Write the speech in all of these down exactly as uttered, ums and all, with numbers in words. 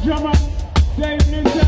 drummer, Dave Newton.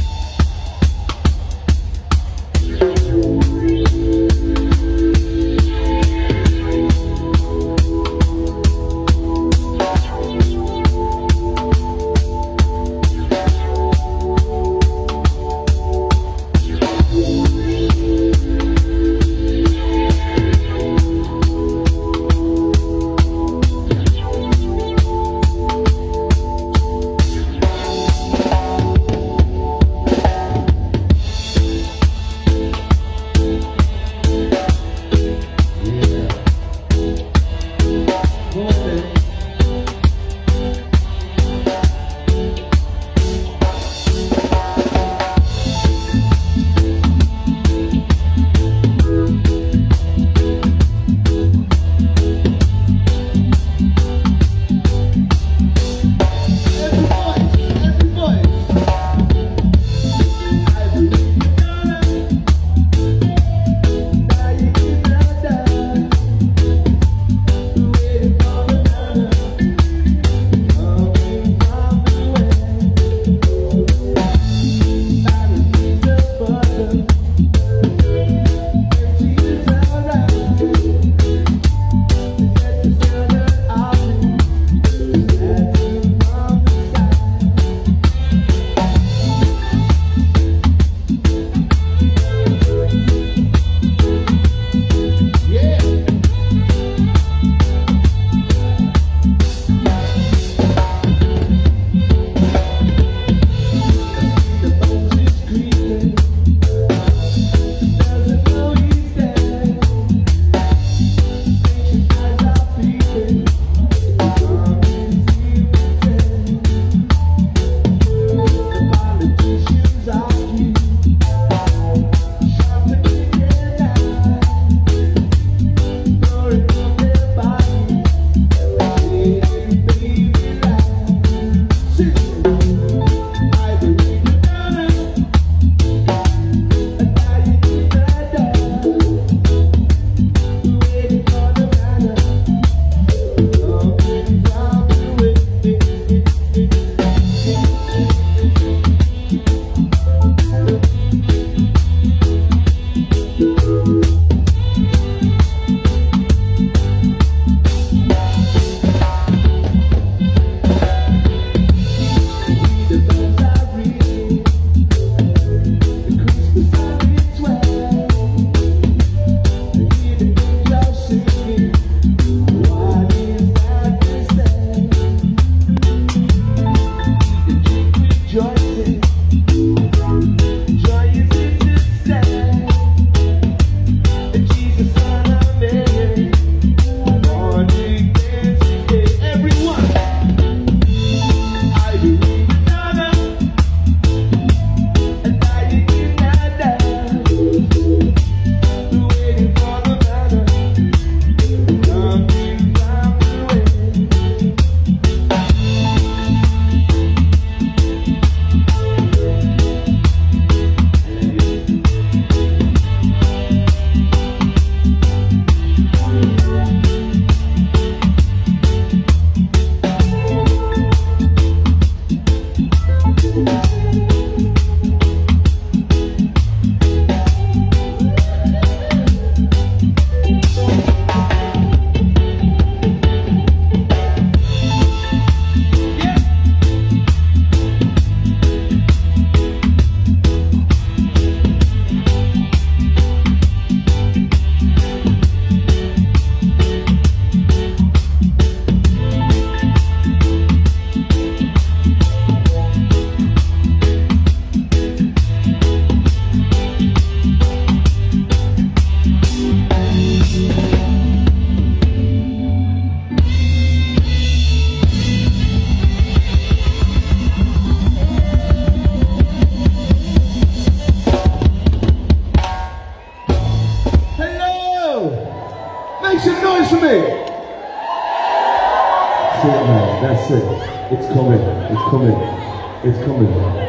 That's it. It's coming. It's coming. It's coming.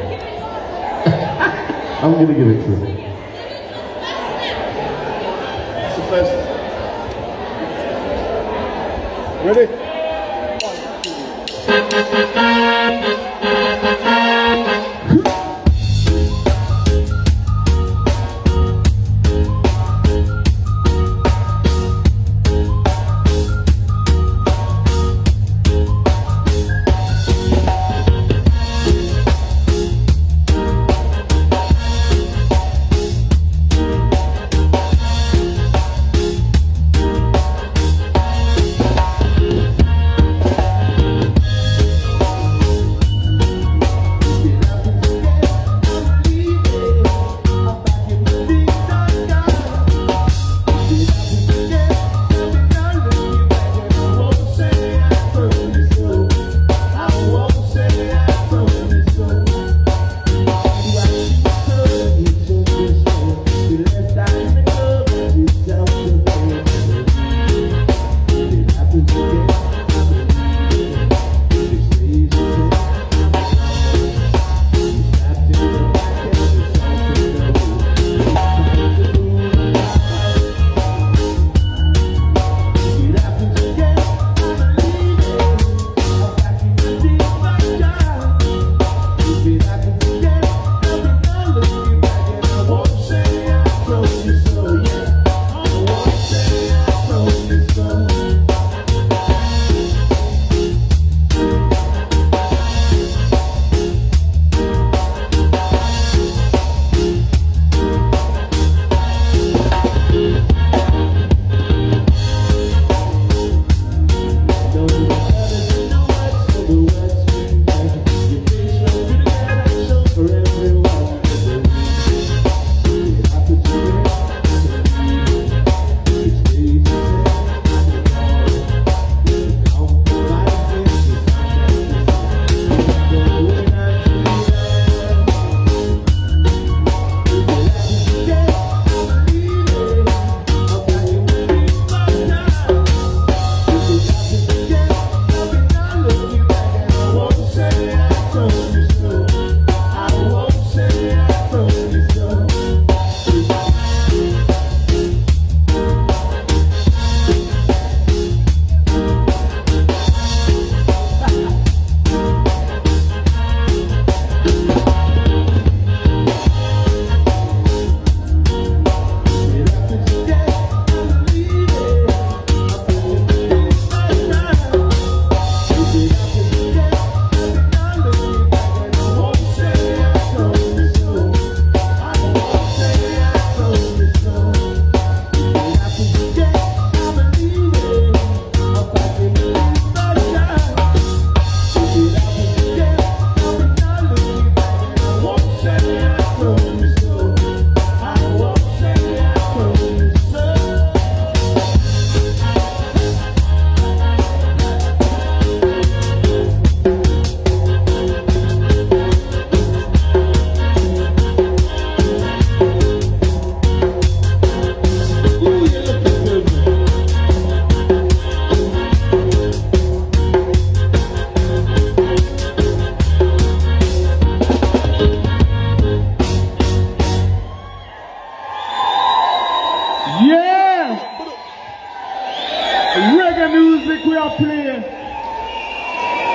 I'm going to give it to him. It's the first. Ready? One, two.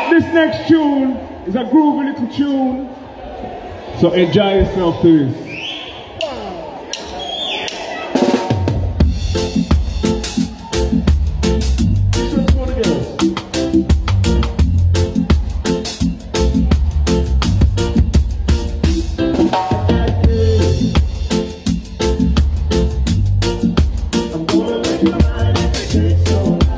This next tune is a groovy little tune, so enjoy yourself to this. This one's for the girls. I'm gonna make you mine if it takes all night.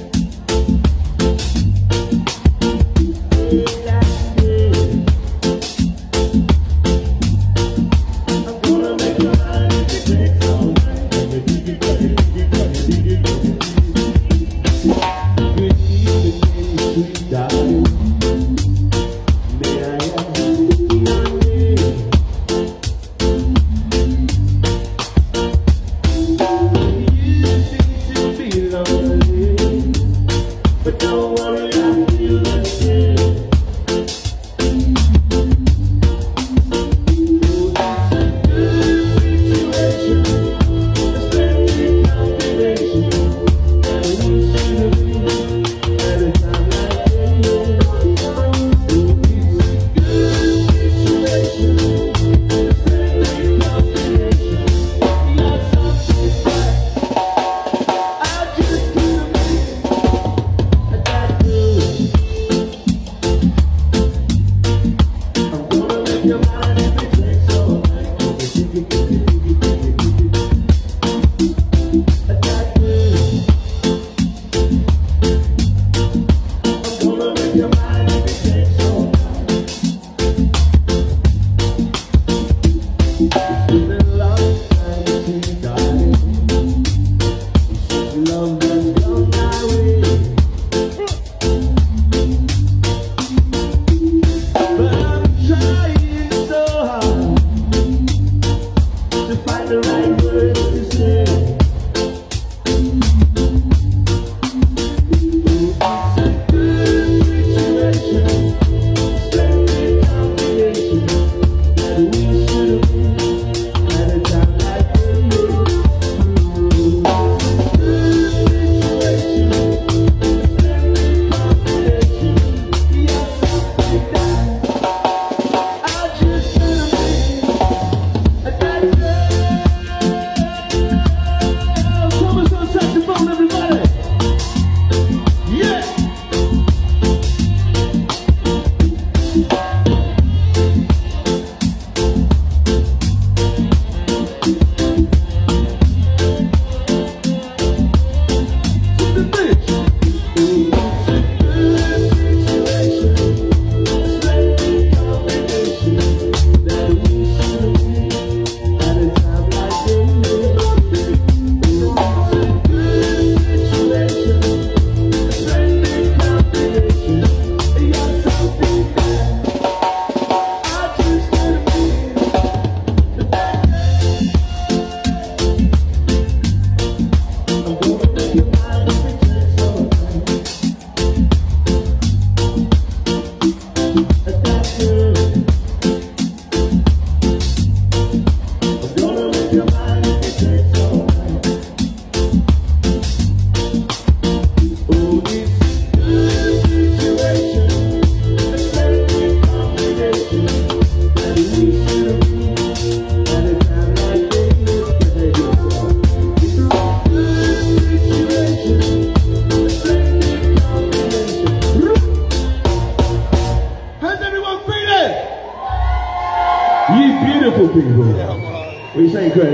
What are you saying, Craig?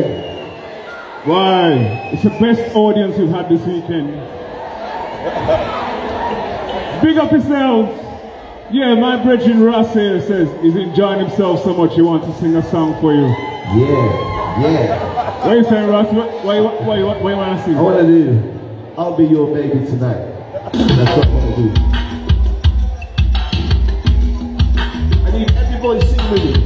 Why? It's the best audience we've had this weekend. Big up yourselves. Yeah, my brethren Ross here says he's enjoying himself so much he wants to sing a song for you. Yeah, yeah. What are you saying, Ross? What, what, what, what, what, what you want to sing? I want to do I'll Be Your Baby Tonight. That's what I want to do. I need everybody to sing with me.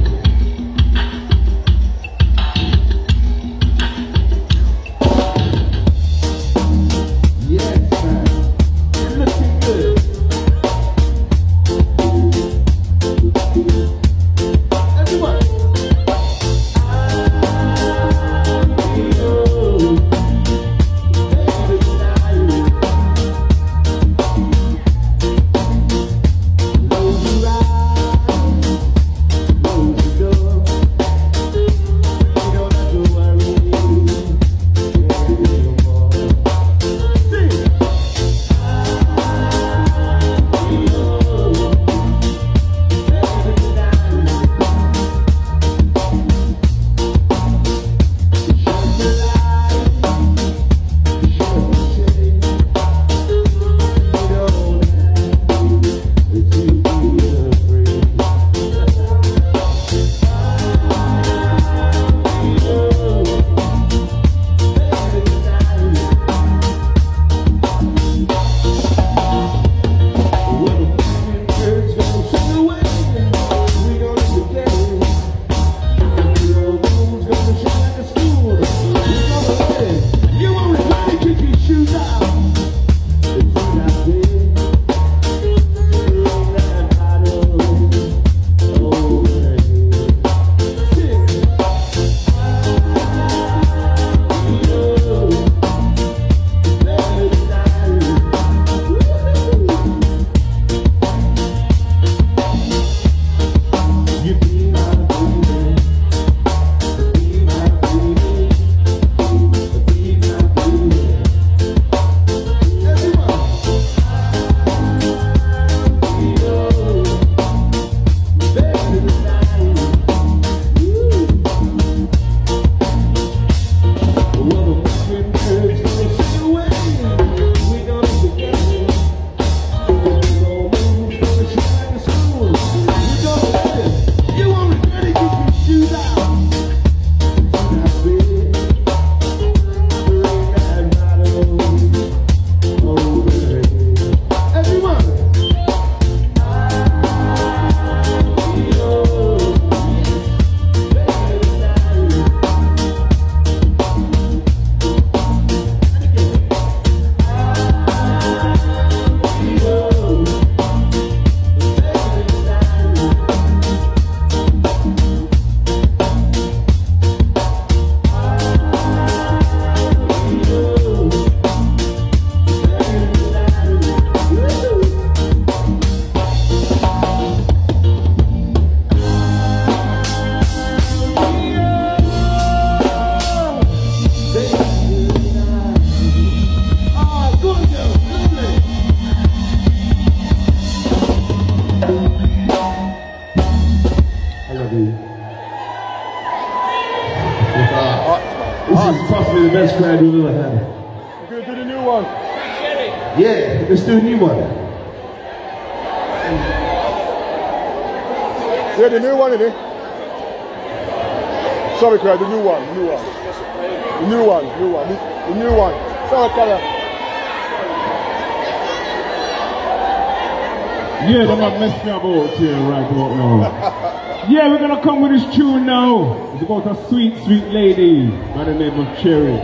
best crowd we've ever had. We're gonna do the new one. Yeah, let's do a new one. Yeah, the new one, innit? Sorry, crowd, the new one, the new one. The new one, new one, the, the new one. Sorry, Kala. Yeah, they're not messing about here right about now. Yeah, we're gonna come with this tune now. It's about a sweet, sweet lady by the name of Cherry.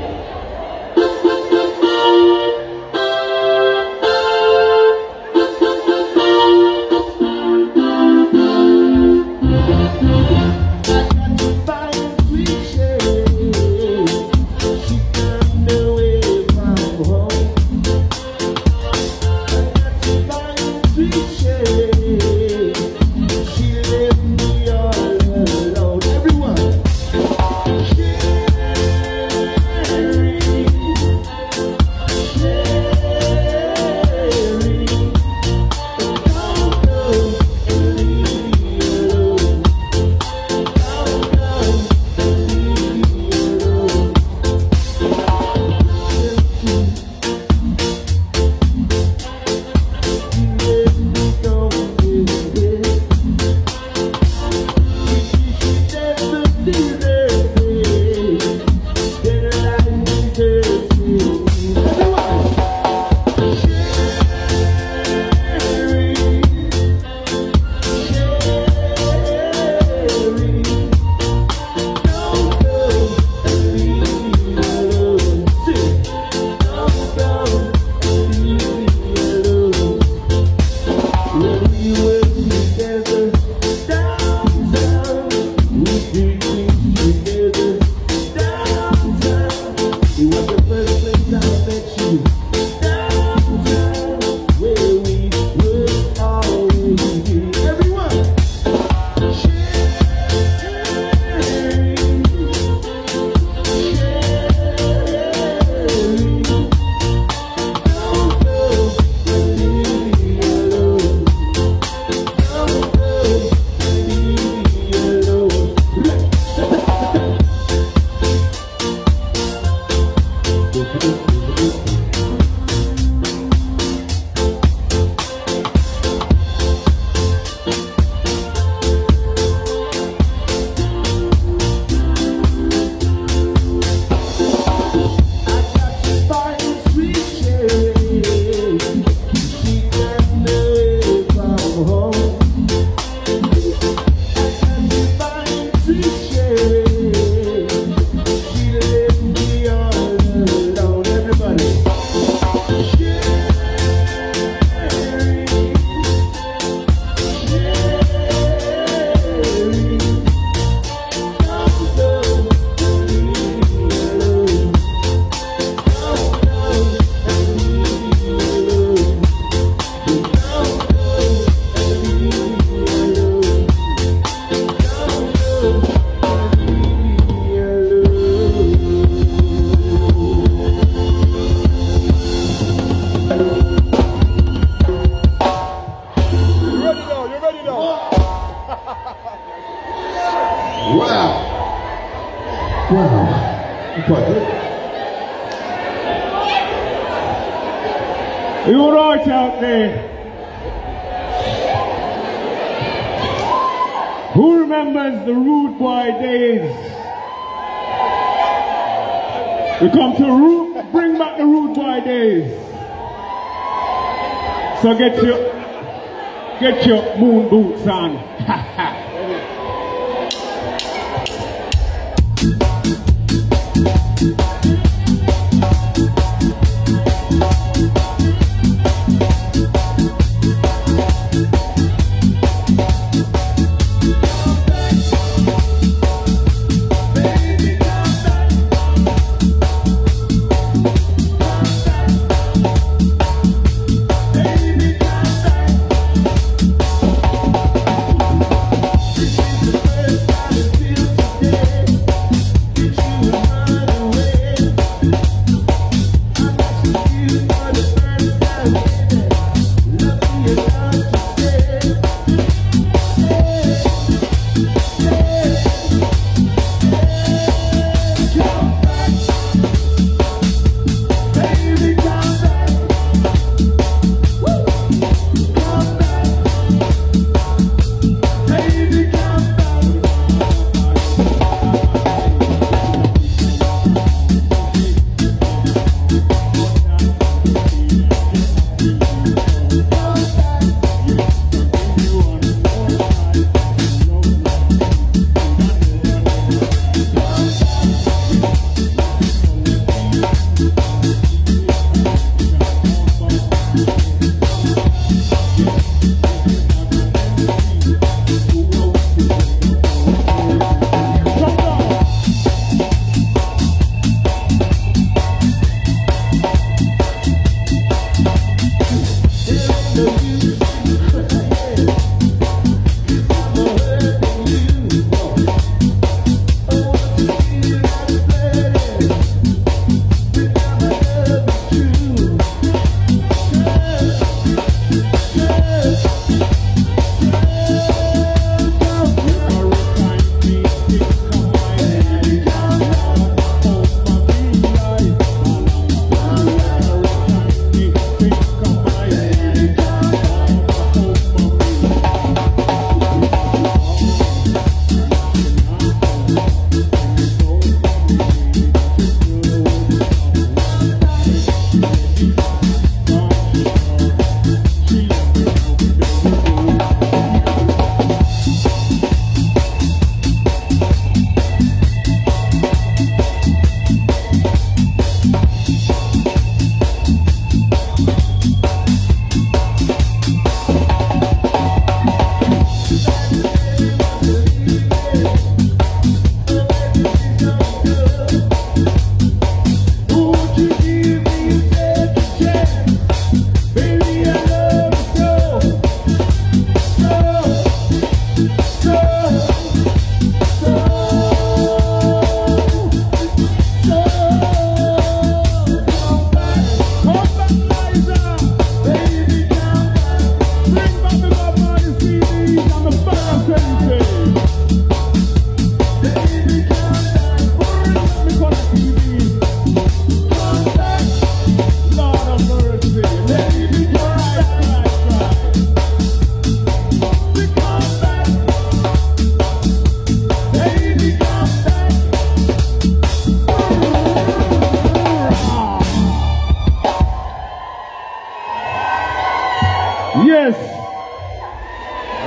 You right out there? Who remembers the Rude Boy days? We come to root, bring back the Rude Boy days. So get your, get your moon boots on.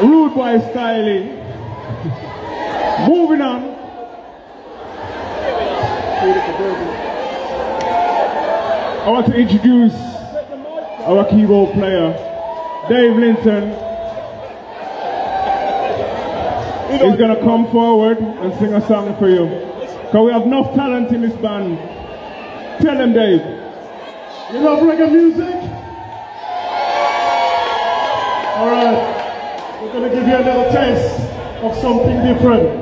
Rude boy styling. Moving on. I want to introduce our keyboard player, Dave Linton. He's going to come forward and sing a song for you. Because we have enough talent in this band. Tell them, Dave. You love reggae music? Alright, we're going to give you a little taste of something different.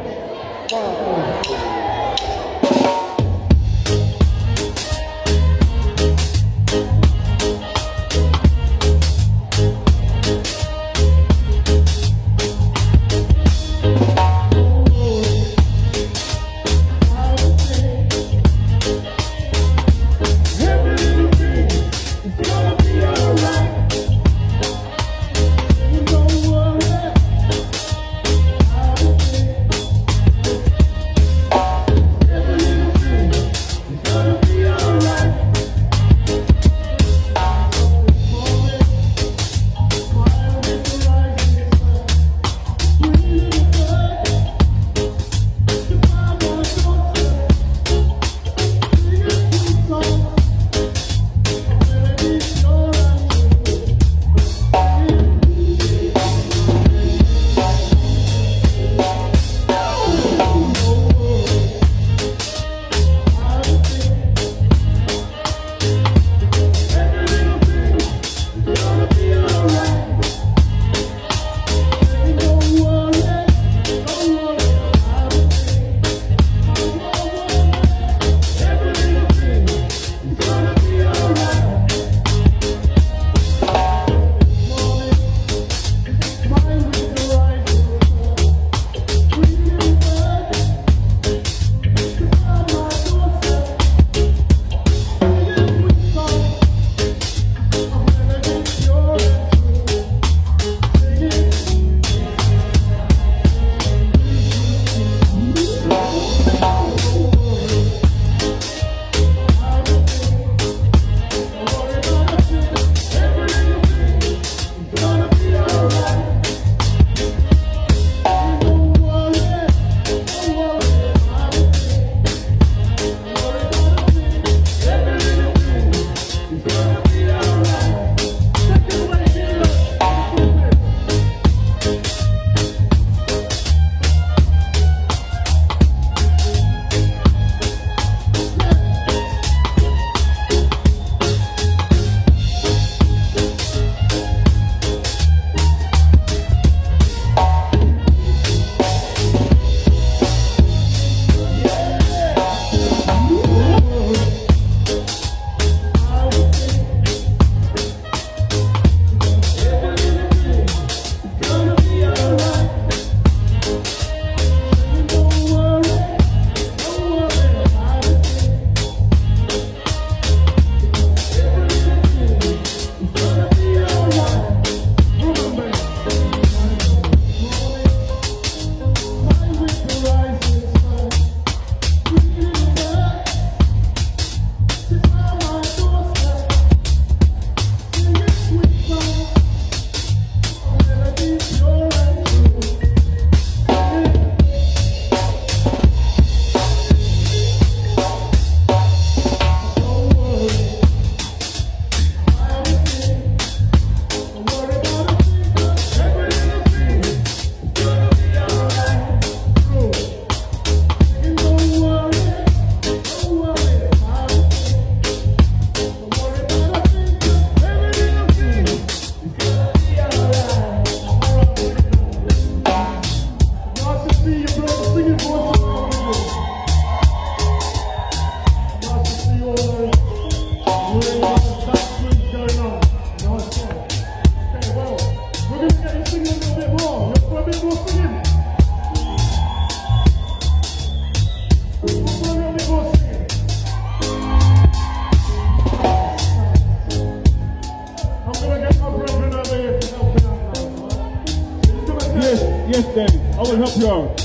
Yes, Dave. I will help you out.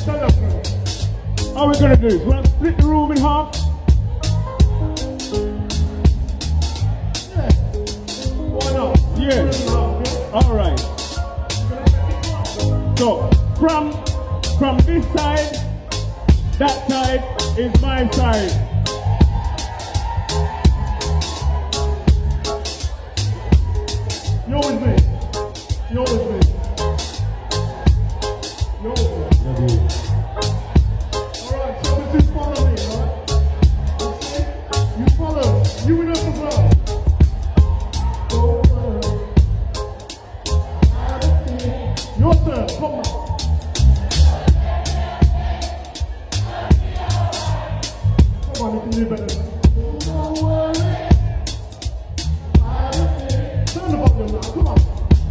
How are we going to do this? We're going to split the room in half. Yeah. Why not? Yeah. All right. So from from this side, that side is my side. You're with me. You're with me. You're with me. Alright, so this is follow me, right? Okay? You follow. You with us as well. Don't worry. Your turn, come on. Come on, you can do better. Don't worry. Turn the volume now, come on.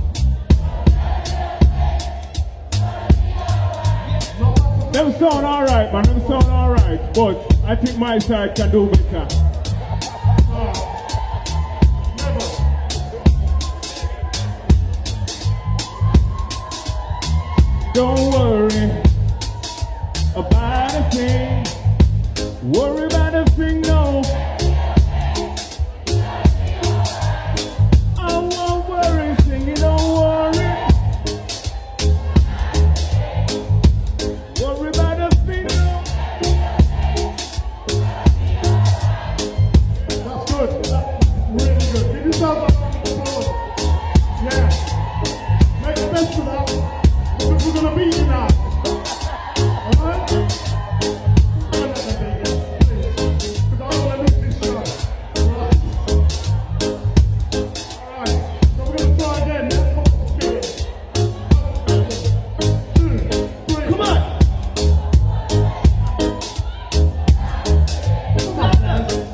Them sound alright, man, them sound alright, but I think my side can do better. Uh, never. Don't worry about a thing. Worry about a thing, no. I won't worry, singing, don't worry. Worry about a thing, no. That's good. That's really good. Give yourself a round of applause. Yeah. Make the best of that. Because we're going to beat you now. Alright? Don't let them beat you, please. Because I don't want to lose this show. Alright? Alright. So we're going to try again. Let's put the spirit. Two, three. Come on. Come on, guys.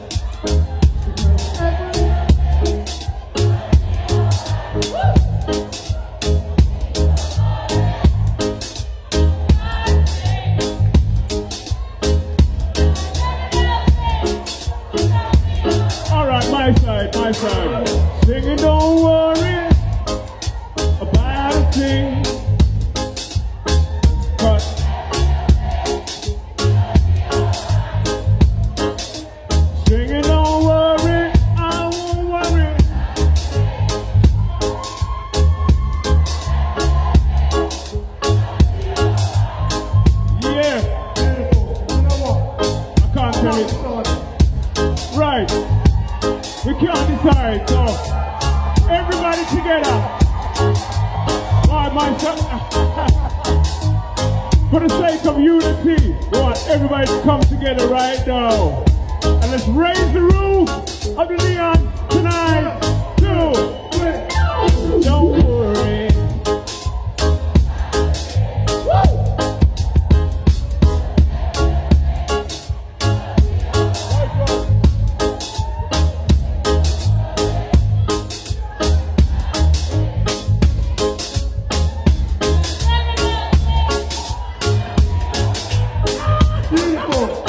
Alright, my side, my side. Singing, don't worry about a thing. But singing, don't worry, I won't worry. Yeah, Beautiful. You know what? I can't tell it. Right, we can't decide, so everybody together. Alright, my son. For the sake of unity, we want everybody to come together right now. And let's raise the roof of the neon tonight. Two, three. Don't worry. Beautiful.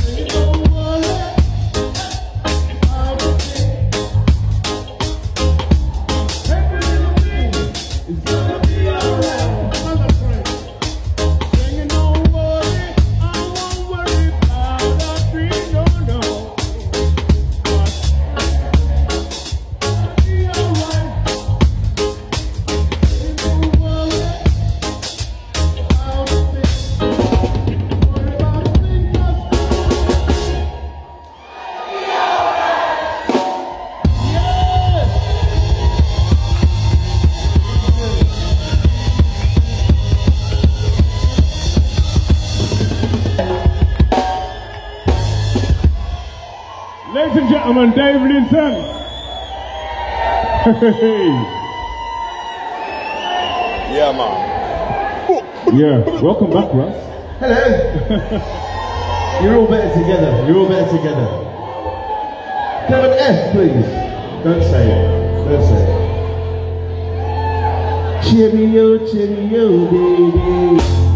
Singing, don't worry, I won't worry about a thing, no, no. But be alright. Don't worry about a thing. Worry about a thing, Ladies and gentlemen, Dave Linton. Yeah, man. Yeah, welcome back, Russ. Hello. You're all better together. You're all better together. Can I have an S, please? Don't say it. Don't say it. Cheerio, cheerio, baby.